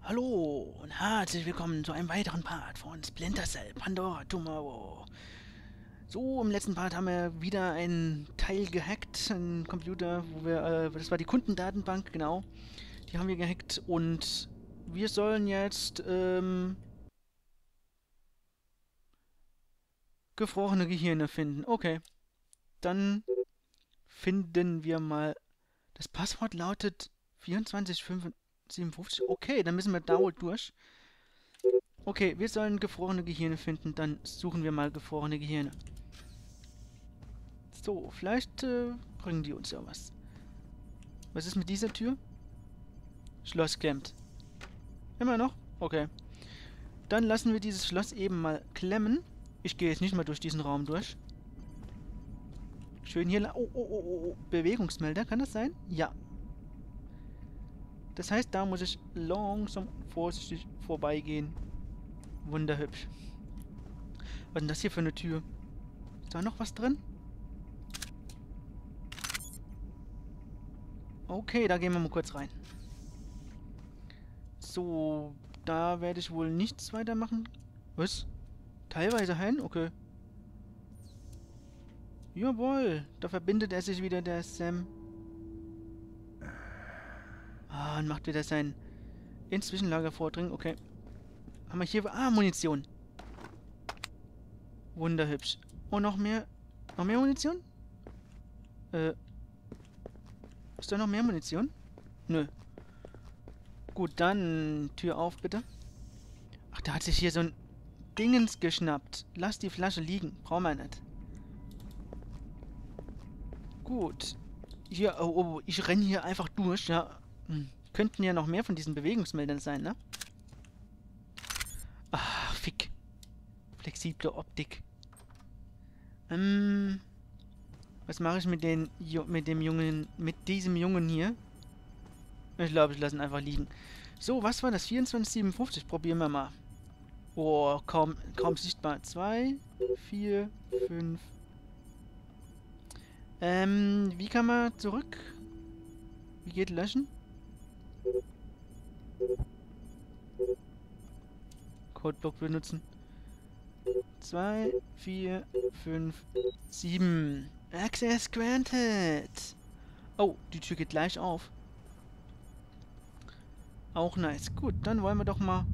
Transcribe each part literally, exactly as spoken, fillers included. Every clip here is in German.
Hallo und herzlich willkommen zu einem weiteren Part von Splinter Cell Pandora Tomorrow. So, im letzten Part haben wir wieder einen Teil gehackt, einen Computer, wo wir, äh, das war die Kundendatenbank, genau. Die haben wir gehackt und wir sollen jetzt, ähm, gefrorene Gehirne finden. Okay, dann finden wir mal, das Passwort lautet vierundzwanzig fünfundsiebzig. Okay, dann müssen wir da wohl durch. Okay, wir sollen gefrorene Gehirne finden, dann suchen wir mal gefrorene Gehirne. So, vielleicht äh, bringen die uns ja was. Was ist mit dieser Tür? Schloss klemmt. Immer noch? Okay. Dann lassen wir dieses Schloss eben mal klemmen. Ich gehe jetzt nicht mal durch diesen Raum durch. Schön hier... Oh, oh, oh, oh, oh. Bewegungsmelder, kann das sein? Ja. Das heißt, da muss ich langsam vorsichtig vorbeigehen. Wunderhübsch. Was ist denn das hier für eine Tür? Ist da noch was drin? Okay, da gehen wir mal kurz rein. So, da werde ich wohl nichts weitermachen. Was? Teilweise heilen? Okay. Jawohl, da verbindet er sich wieder, der Sam. Ah, und macht wieder sein ins Zwischenlager vordringen. Okay. Haben wir hier... Ah, Munition. Wunderhübsch. Und noch mehr... Noch mehr Munition? Äh... Ist da noch mehr Munition? Nö. Gut, dann Tür auf, bitte. Ach, da hat sich hier so ein Dingens geschnappt. Lass die Flasche liegen. Brauchen wir nicht. Gut. Hier, oh, oh, ich renne hier einfach durch, ja. Hm. Könnten ja noch mehr von diesen Bewegungsmeldern sein, ne? Ach, fick. Flexible Optik. Ähm... Was mache ich mit den mit dem Jungen, mit diesem Jungen hier? Ich glaube, ich lasse ihn einfach liegen. So, was war das? vierundzwanzig siebenundfünfzig. Probieren wir mal. Oh, kaum, kaum sichtbar. zwei, vier, fünf. Ähm, wie kann man zurück? Wie geht löschen? Codeblock benutzen. zwei, vier, fünf, sieben. Access granted. Oh, die Tür geht gleich auf. Auch nice. Gut, dann wollen wir doch mal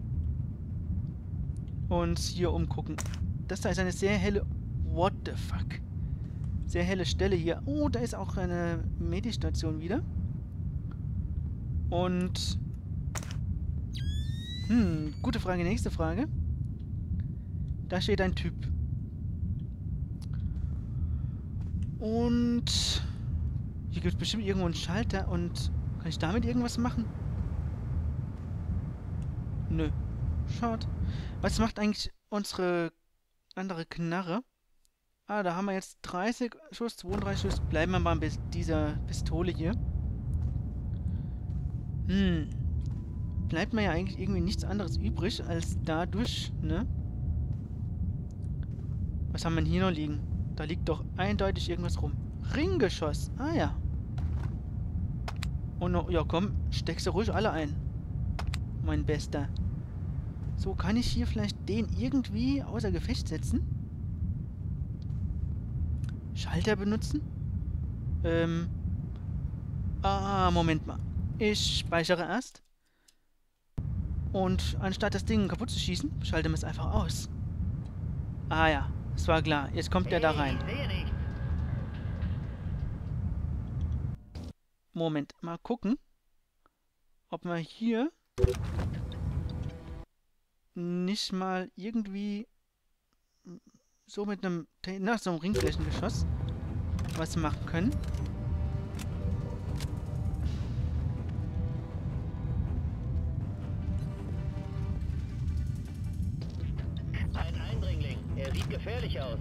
uns hier umgucken. Das da ist eine sehr helle... What the fuck? Sehr helle Stelle hier. Oh, da ist auch eine Medistation wieder. Und... Hm, gute Frage, nächste Frage. Da steht ein Typ. Und... Hier gibt es bestimmt irgendwo einen Schalter und... Kann ich damit irgendwas machen? Nö. Schade. Was macht eigentlich unsere andere Knarre? Ah, da haben wir jetzt dreißig Schuss, zweiunddreißig Schuss. Bleiben wir mal bei dieser Pistole hier. Hm. Bleibt mir ja eigentlich irgendwie nichts anderes übrig, als dadurch, ne? Was haben wir denn hier noch liegen? Da liegt doch eindeutig irgendwas rum. Ringgeschoss. Ah ja. Und noch, ja komm, steckst du ruhig alle ein. Mein Bester. So, kann ich hier vielleicht den irgendwie außer Gefecht setzen? Schalter benutzen? Ähm. Ah, Moment mal. Ich speichere erst. Und anstatt das Ding kaputt zu schießen, schalten wir es einfach aus. Ah ja, es war klar. Jetzt kommt der da rein. Moment, mal gucken, ob wir hier nicht mal irgendwie so mit einem, nach so einem Ringflächengeschoss was machen können. Ein Eindringling. Er sieht gefährlich aus.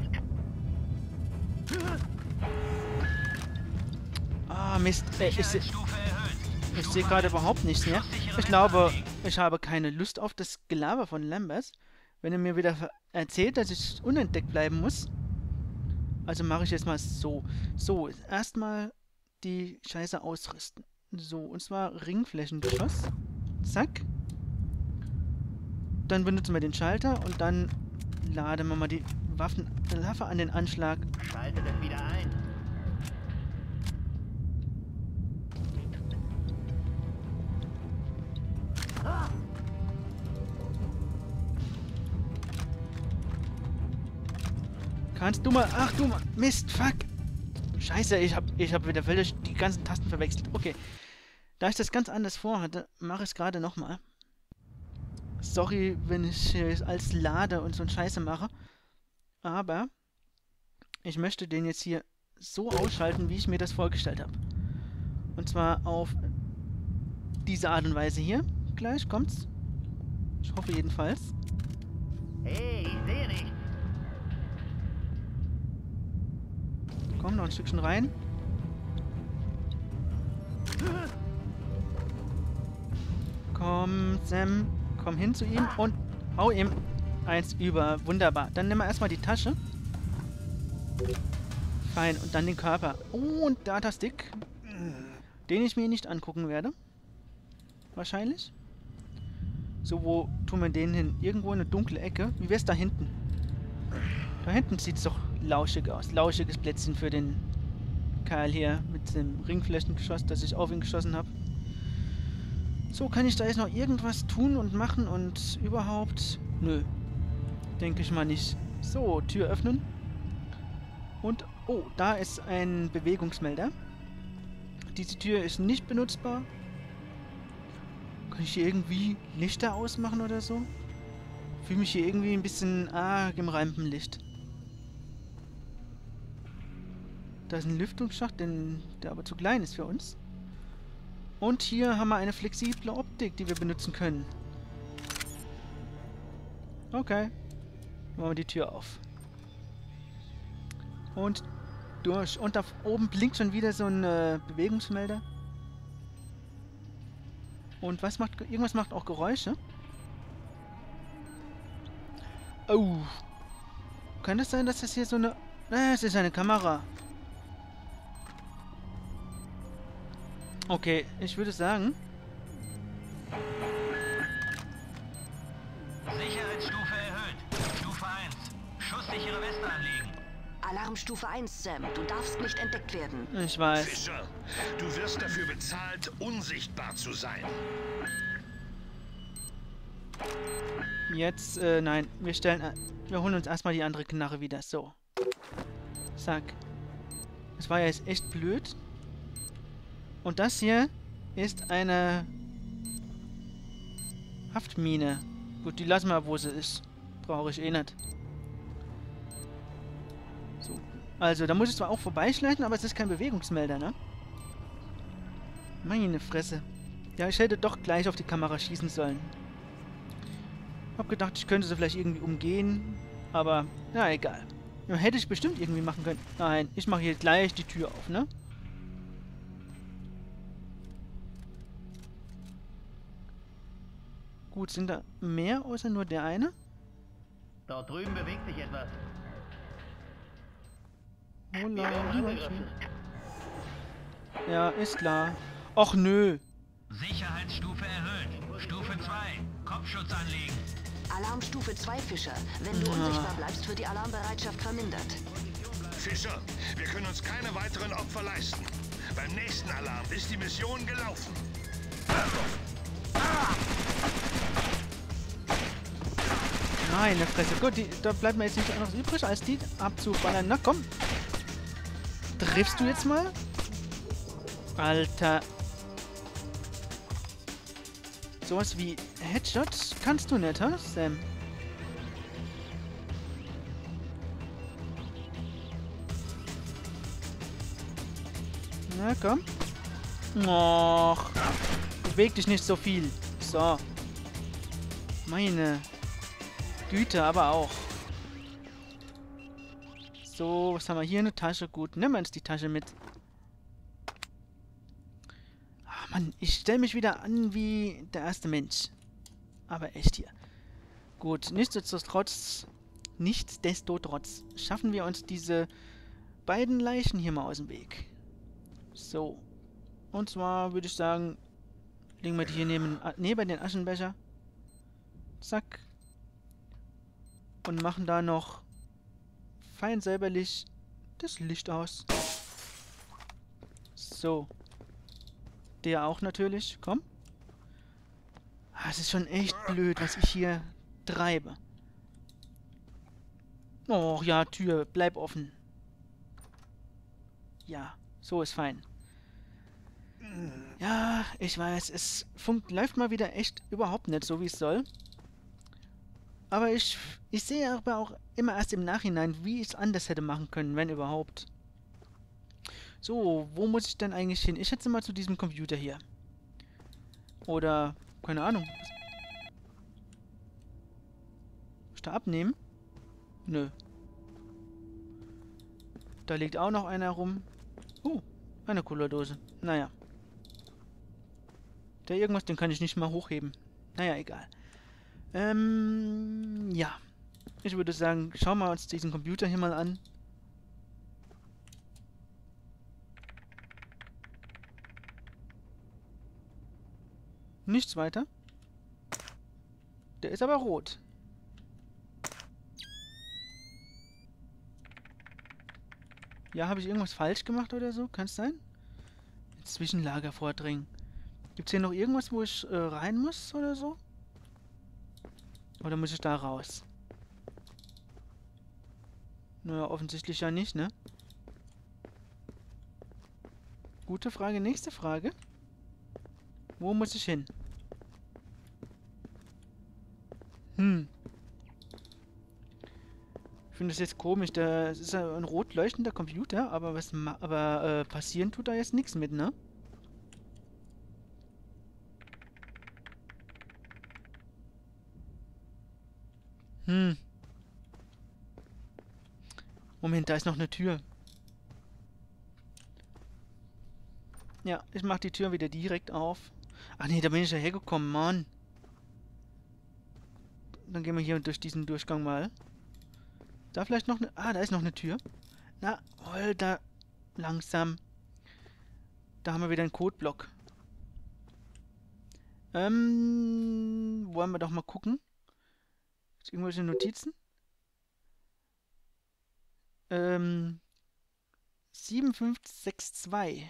Ah, Mist. Äh, ich se ich sehe gerade überhaupt nichts mehr. Ich glaube, ich habe keine Lust auf das Gelaber von Lambert. Wenn er mir wieder erzählt, dass ich unentdeckt bleiben muss. Also mache ich jetzt mal so. So, erstmal die Scheiße ausrüsten. So, und zwar Ringflächengeschoss. Zack. dann benutzen wir den Schalter und dann laden wir mal die Waffen, die Waffe an den Anschlag. Schalte das wieder ein. Kannst du mal... Ach du mal... Mist, fuck. Scheiße, ich hab, ich hab wieder völlig die ganzen Tasten verwechselt. Okay. Da ich das ganz anders vorhatte, mache ich es gerade nochmal. Sorry, wenn ich es als Lade und so ein Scheiße mache. Aber ich möchte den jetzt hier so ausschalten, wie ich mir das vorgestellt habe. Und zwar auf diese Art und Weise hier. Gleich kommt's. Ich hoffe jedenfalls. Hey, ich sehe nicht. Komm, noch ein Stückchen rein. Komm, Sam. Komm hin zu ihm und hau ihm eins über. Wunderbar. Dann nehmen wir erstmal die Tasche. Fein. Und dann den Körper. Oh, und Datastick. Den ich mir nicht angucken werde. Wahrscheinlich. So, wo tun wir den hin? Irgendwo in eine dunkle Ecke. Wie wär's da hinten? Da hinten sieht es doch lauschig aus. Lauschiges Plätzchen für den Kerl hier mit dem Ringflächengeschoss, das ich auf ihn geschossen habe. So, kann ich da jetzt noch irgendwas tun und machen und überhaupt? Nö. Denke ich mal nicht. So, Tür öffnen. Und, oh, da ist ein Bewegungsmelder. Diese Tür ist nicht benutzbar. Kann ich hier irgendwie Lichter ausmachen oder so? Fühle mich hier irgendwie ein bisschen arg im Rampenlicht. Da ist ein Lüftungsschacht, den, der aber zu klein ist für uns. Und hier haben wir eine flexible Optik, die wir benutzen können. Okay. Machen wir die Tür auf. Und durch. Und da oben blinkt schon wieder so ein äh, Bewegungsmelder. Und was macht... Irgendwas macht auch Geräusche. Oh. Kann das sein, dass das hier so eine... Ah, es ist eine Kamera. Okay, ich würde sagen... Sicherheitsstufe erhöht. Stufe eins. Schusssichere Weste anlegen. Alarmstufe eins, Sam. Du darfst nicht entdeckt werden. Ich weiß. Fischer, du wirst dafür bezahlt, unsichtbar zu sein. Jetzt, äh, nein. Wir stellen... Äh, wir holen uns erstmal die andere Knarre wieder. So. Zack. Das war ja jetzt echt blöd. Und das hier ist eine Haftmine. Gut, die lassen wir, wo sie ist. Brauche ich eh nicht. So. Also, da muss ich zwar auch vorbeischleichen, aber es ist kein Bewegungsmelder, ne? Meine Fresse. Ja, ich hätte doch gleich auf die Kamera schießen sollen. Hab gedacht, ich könnte sie vielleicht irgendwie umgehen. Aber, na egal. Ja, hätte ich bestimmt irgendwie machen können. Nein, ich mache hier gleich die Tür auf, ne? Gut, sind da mehr außer nur der eine? Dort drüben bewegt sich etwas. Oh Wir werden angegriffen. Ja, ist klar. Och nö. Sicherheitsstufe erhöht. Stufe zwei. Kopfschutz anlegen. Alarmstufe zwei, Fischer. Wenn du Ja. unsichtbar bleibst, wird die Alarmbereitschaft vermindert. Fischer, wir können uns keine weiteren Opfer leisten. Beim nächsten Alarm ist die Mission gelaufen. Meine Fresse. Gut, die, da bleibt mir jetzt nichts anderes übrig, als die abzuballern. Na komm. Triffst du jetzt mal? Alter. Sowas wie Headshots kannst du nicht, hä, Sam? Na komm. Och. Beweg dich nicht so viel. So. Meine Güte, aber auch. So, was haben wir hier? Eine Tasche. Gut, nehmen wir uns die Tasche mit. Ach Mann, ich stelle mich wieder an wie der erste Mensch. Aber echt hier. Gut, nichtsdestotrotz, nichtsdestotrotz schaffen wir uns diese beiden Leichen hier mal aus dem Weg. So. Und zwar würde ich sagen, legen wir die hier neben, neben den Aschenbecher. Zack. Und machen da noch fein säuberlich das Licht aus. So. Der auch natürlich. Komm. Ah, es ist schon echt blöd, was ich hier treibe. Oh ja, Tür, bleib offen. Ja, so ist fein. Ja, ich weiß, es funkt, läuft mal wieder echt überhaupt nicht so, wie es soll. Aber ich, ich sehe aber auch immer erst im Nachhinein, wie ich es anders hätte machen können, wenn überhaupt. So, wo muss ich denn eigentlich hin? Ich schätze mal zu diesem Computer hier. Oder, keine Ahnung. Muss ich da abnehmen? Nö. Da liegt auch noch einer rum. Oh, eine Cola-Dose. Naja. Der irgendwas, den kann ich nicht mal hochheben. Naja, egal. Ähm, ja. Ich würde sagen, schauen wir uns diesen Computer hier mal an. Nichts weiter. Der ist aber rot. Ja, habe ich irgendwas falsch gemacht oder so? Kann es sein? Zwischenlager vordringen. Gibt es hier noch irgendwas, wo ich äh, rein muss oder so? Oder muss ich da raus? Naja, offensichtlich ja nicht, ne? Gute Frage, nächste Frage. Wo muss ich hin? Hm. Ich finde das jetzt komisch. Da ist ja ein rot leuchtender Computer, aber was ma aber äh, passieren tut da jetzt nichts mit, ne? Hm. Moment, da ist noch eine Tür. Ja, ich mach die Tür wieder direkt auf. Ach nee, da bin ich ja hergekommen, Mann. Dann gehen wir hier durch diesen Durchgang mal. Da vielleicht noch eine... Ah, da ist noch eine Tür. Na, hol da langsam. Da haben wir wieder einen Codeblock. Ähm, wollen wir doch mal gucken. Ist irgendwelche Notizen? Ähm, sieben fünf sechs zwei.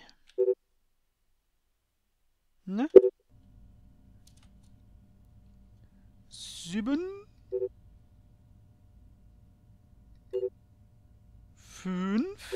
Ne? Sieben. Fünf.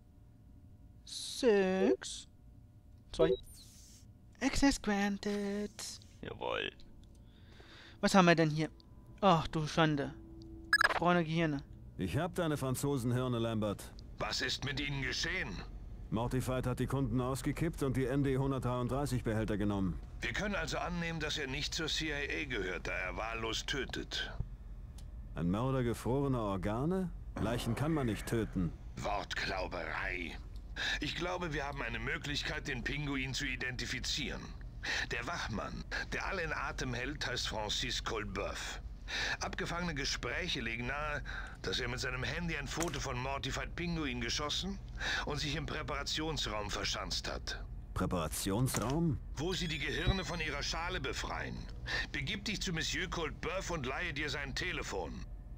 Sechs. Zwei. Access granted. Jawohl. Was haben wir denn hier? Ach du Schande. Braune Gehirne. Ich hab deine Franzosenhirne, Lambert. Was ist mit ihnen geschehen? Mortified hat die Kunden ausgekippt und die N D hundertdreiunddreißig Behälter genommen. Wir können also annehmen, dass er nicht zur C I A gehört, da er wahllos tötet. Ein Mörder gefrorener Organe? Leichen kann man nicht töten. Wortklauberei. Ich glaube, wir haben eine Möglichkeit, den Pinguin zu identifizieren. Der Wachmann, der alle in Atem hält, heißt Francis Colbeuf. Abgefangene Gespräche legen nahe, dass er mit seinem Handy ein Foto von Mortified Pinguin geschossen und sich im Präparationsraum verschanzt hat. Präparationsraum? Wo sie die Gehirne von ihrer Schale befreien. Begib dich zu Monsieur Colbeuf und leihe dir sein Telefon.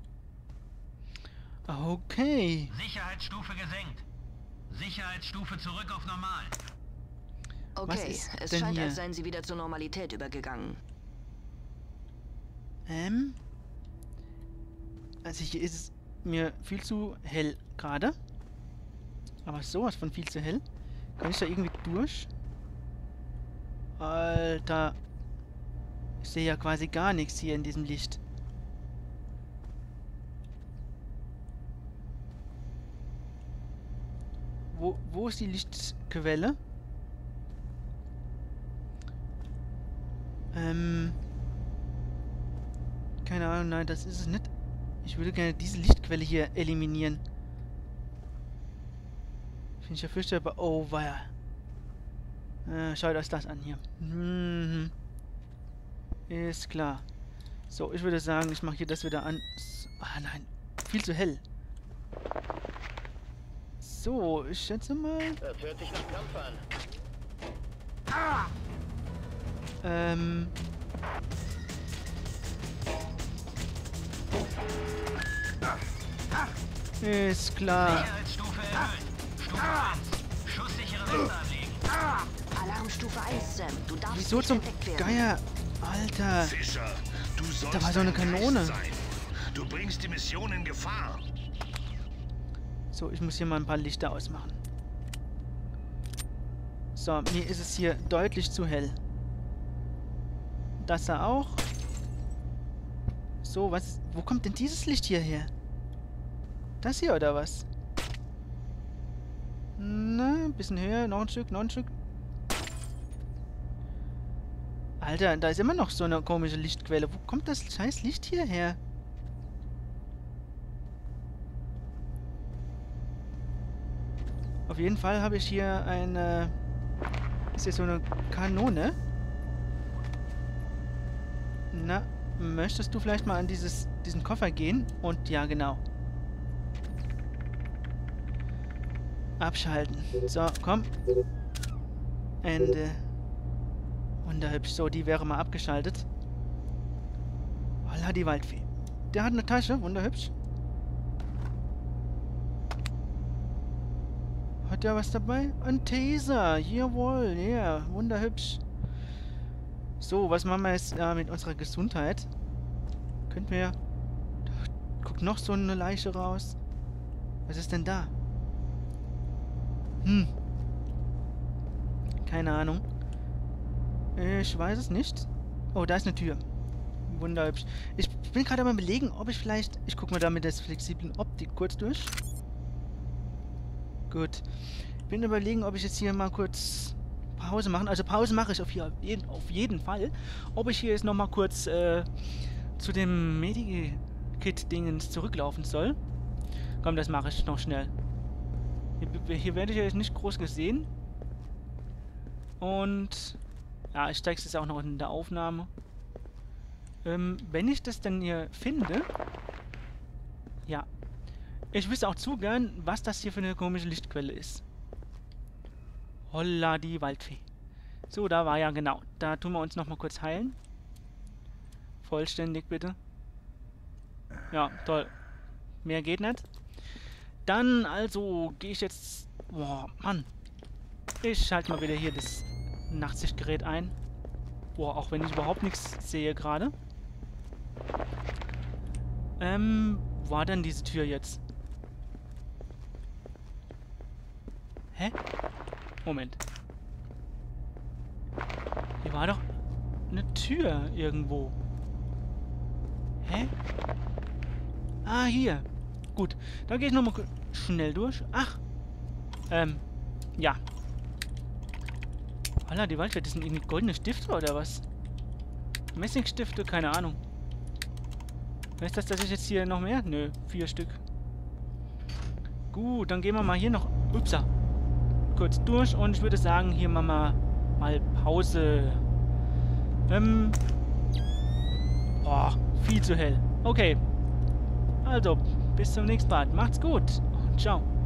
Okay. Sicherheitsstufe gesenkt. Sicherheitsstufe zurück auf normal. Okay, ist es denn scheint, hier? als seien sie wieder zur Normalität übergegangen. Ähm. Also hier ist es mir viel zu hell gerade. Aber sowas von viel zu hell. Kann ich da irgendwie durch? Alter. Ich sehe ja quasi gar nichts hier in diesem Licht. Wo, wo ist die Lichtquelle? Ähm... Keine Ahnung, nein, das ist es nicht. Ich würde gerne diese Lichtquelle hier eliminieren. Finde ich ja fürchterbar. Oh, weia. Äh, schaut euch das an hier. Mhm. Ist klar. So, ich würde sagen, ich mache hier das wieder an. So, ah, nein. Viel zu hell. So, ich schätze mal... Das hört sich nach Kampf an. Ah! Ähm... Ist klar. Sicherheitsstufe erhöht. Stufe eins. Schusssichere Weste anlegen. Alarmstufe eins, Sam. Du darfst Wieso nicht zum entdeckt werden. Geier? Alter. Fischer, du sollst Da war so eine ein Geist Kanone. sein. Du bringst die Mission in Gefahr. So, ich muss hier mal ein paar Lichter ausmachen. So, mir ist es hier deutlich zu hell. Das da auch. So, was? Wo kommt denn dieses Licht hier her? Das hier oder was? Na, ein bisschen höher, noch ein Stück, noch ein Stück. Alter, da ist immer noch so eine komische Lichtquelle. Wo kommt das scheiß Licht hier her? Auf jeden Fall habe ich hier eine... Ist hier so eine Kanone? Na, möchtest du vielleicht mal an dieses, diesen Koffer gehen? Und ja, genau. Abschalten. So, komm. Ende. Wunderhübsch. So, die wäre mal abgeschaltet. Holla, die Waldfee. Der hat eine Tasche. Wunderhübsch. Hat der was dabei? Ein Taser. Jawohl. Ja, yeah. Wunderhübsch. So, was machen wir jetzt äh, mit unserer Gesundheit? Könnten wir... Da guckt noch so eine Leiche raus. Was ist denn da? Hm. Keine Ahnung. Ich weiß es nicht. Oh, da ist eine Tür. Wunderhübsch. Ich bin gerade am Überlegen, ob ich vielleicht... Ich gucke mal da mit der flexiblen Optik kurz durch. Gut. Ich bin überlegen, ob ich jetzt hier mal kurz Pause machen. Also Pause mache ich auf, hier, jeden, auf jeden Fall. Ob ich hier jetzt nochmal kurz äh, zu dem Medikit-Dingens zurücklaufen soll. Komm, das mache ich noch schnell. Hier, hier werde ich ja jetzt nicht groß gesehen. Und... Ja, ich zeige es jetzt auch noch in der Aufnahme. Ähm, wenn ich das denn hier finde... Ja. Ich wüsste auch zu gern, was das hier für eine komische Lichtquelle ist. Holla, die Waldfee. So, da war ja genau. Da tun wir uns nochmal kurz heilen. Vollständig, bitte. Ja, toll. Mehr geht nicht. Dann, also, gehe ich jetzt... Boah, Mann. Ich schalte mal wieder hier das Nachtsichtgerät ein. Boah, auch wenn ich überhaupt nichts sehe gerade. Ähm, wo war denn diese Tür jetzt? Hä? Moment. Hier war doch eine Tür irgendwo. Hä? Ah, hier. Gut, dann gehe ich nochmal schnell durch. Ach. Ähm, ja. Alter, die Waldfee, das sind irgendwie goldene Stifte oder was? Messingstifte, keine Ahnung. Heißt das, dass ich jetzt hier noch mehr? Nö, vier Stück. Gut, dann gehen wir mal hier noch... Upsa. Kurz durch und ich würde sagen, hier machen wir mal Pause. Ähm. Boah, viel zu hell. Okay. Also, bis zum nächsten Mal. Macht's gut und ciao.